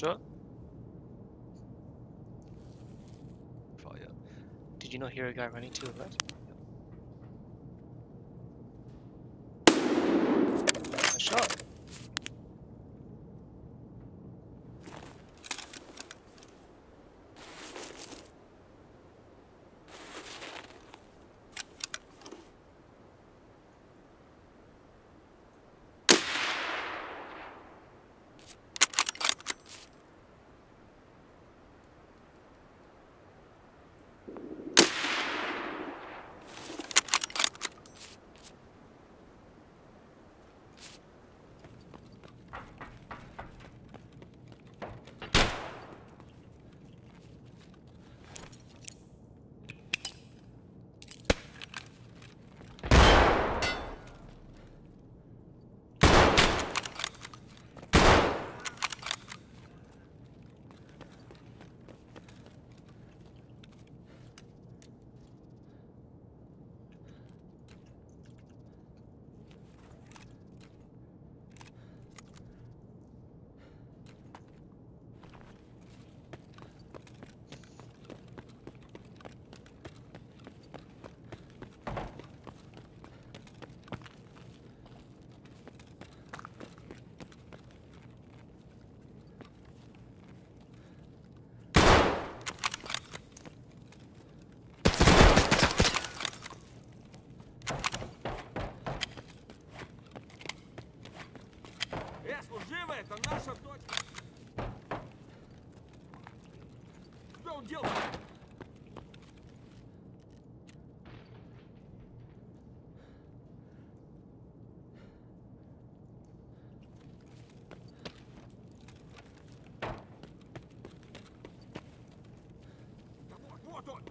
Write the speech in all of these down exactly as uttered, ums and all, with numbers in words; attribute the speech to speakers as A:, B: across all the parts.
A: Sure. Fire. Did you not hear a guy running to the left? A shot.
B: Служивый, это наша точка. Что он делает? Да вот, вот он!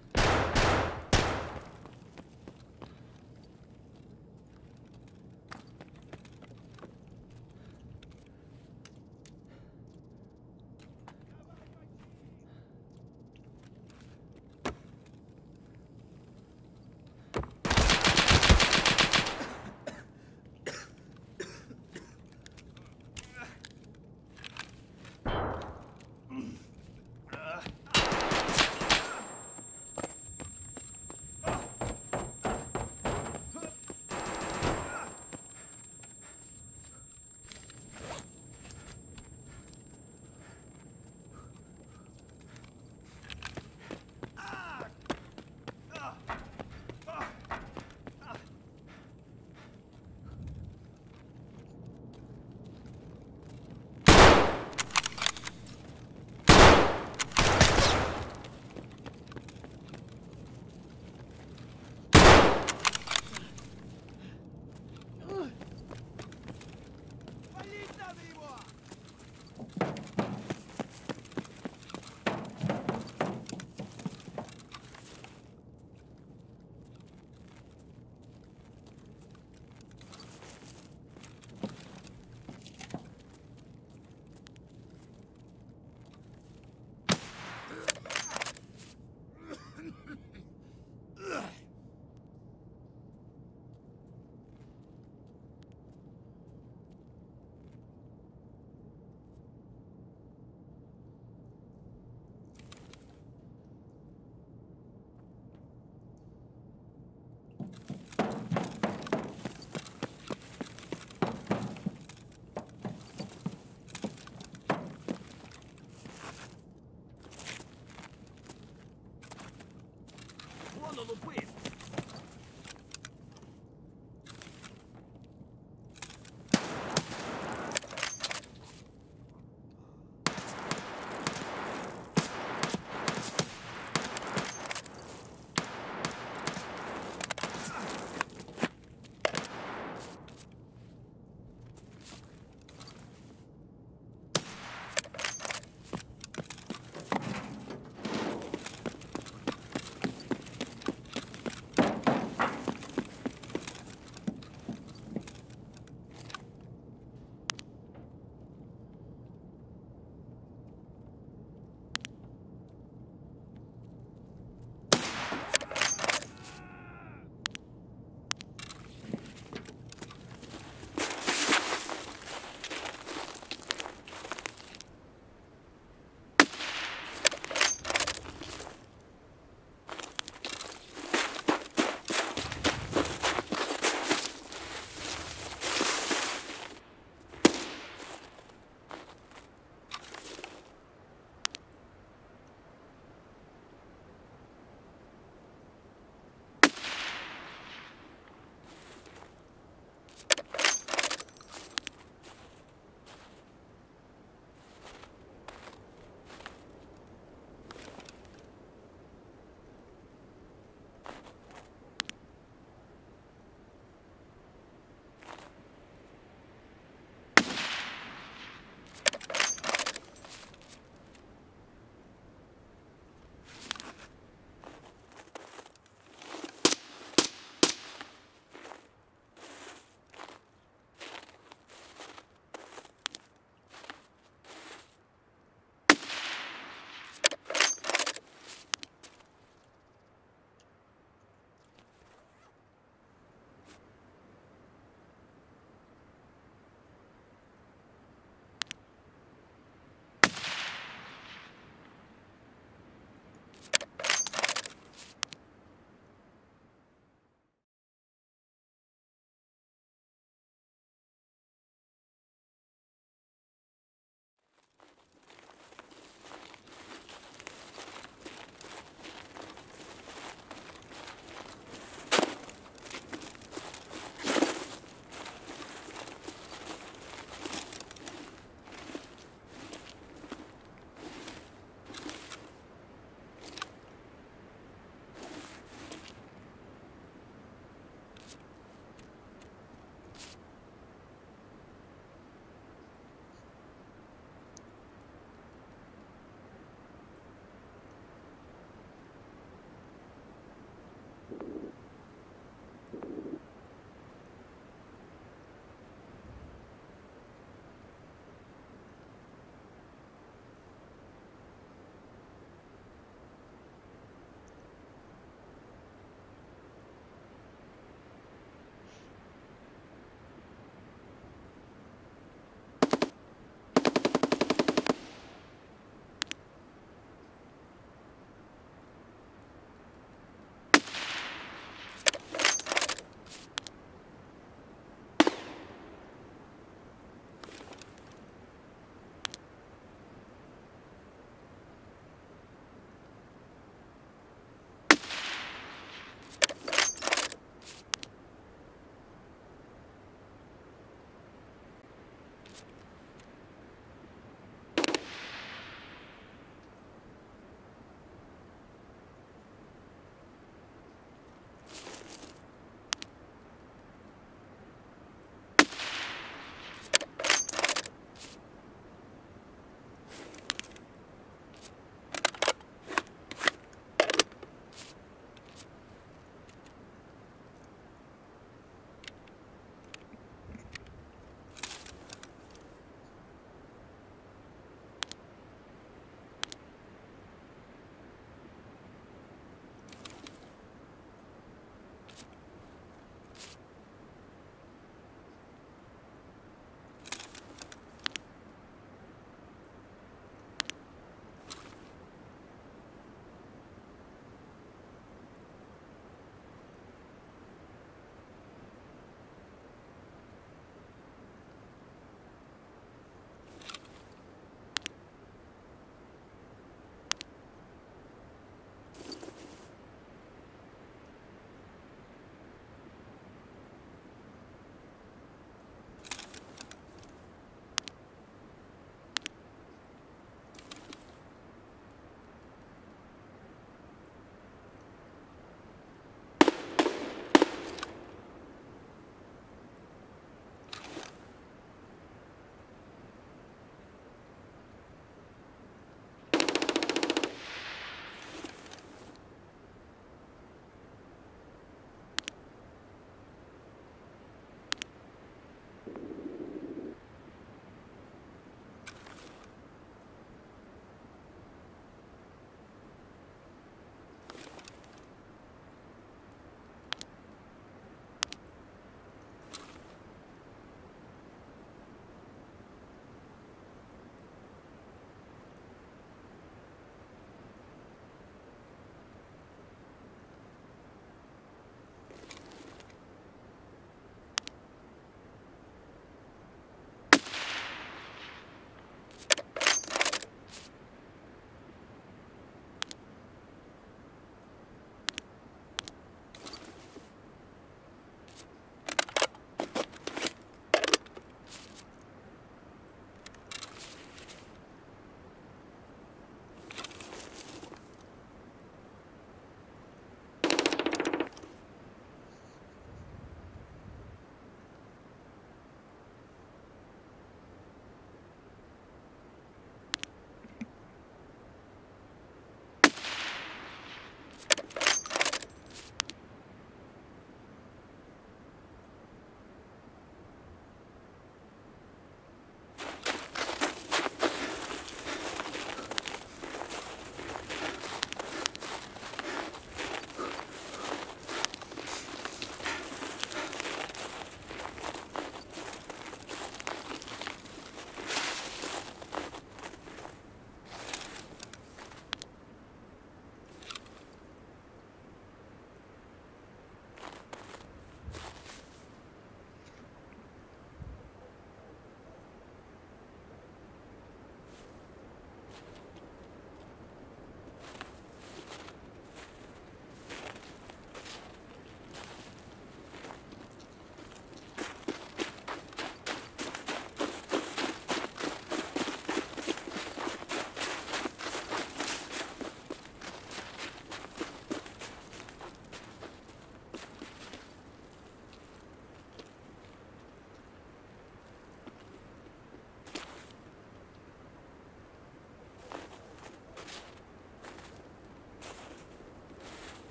B: Вон он упыт!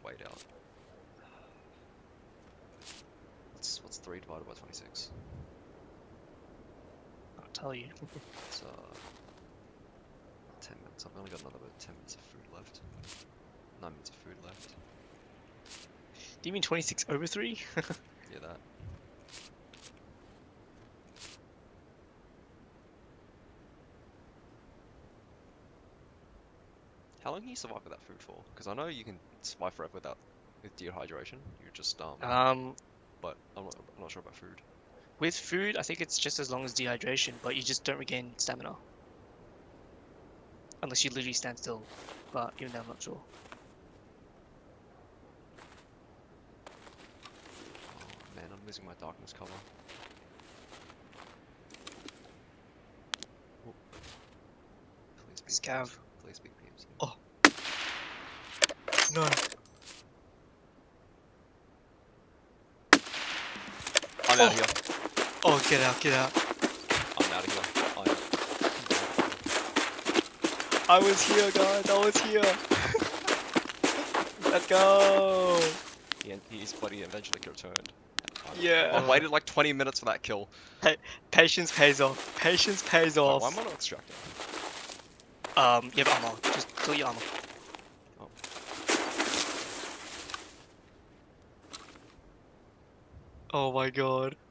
C: wait out. What's what's three divided by twenty-six?
A: I'll tell you.
C: It's uh ten minutes. I've only got another about ten minutes of food left. Nine minutes of food left.
A: Do you mean twenty-six over three?
C: Yeah, that. How long can you survive with that food for? Because I know you can survive forever without with dehydration. You're just um.
A: Um,
C: But I'm not. I'm not sure about food.
A: with food, I think it's just as long as dehydration, but you just don't regain stamina. Unless you literally stand still, but even then I'm not sure.
C: Oh man, I'm losing my darkness cover. Oh. Please be
A: Scav.
C: P M C. Please be P M C.
A: Oh. No.
C: I'm
A: Oh.
C: out of here.
A: Oh, get out, get out.
C: I'm out of here. I'm...
A: I was here, guys, I was here. Let's go.
C: He, he's bloody eventually returned.
A: Yeah.
C: I waited like twenty minutes for that kill.
A: Patience pays off. Patience pays
C: Wait,
A: off.
C: why am I not extracting?
A: Um, you have armor. Just kill your armor.
C: Oh.
A: Oh my god.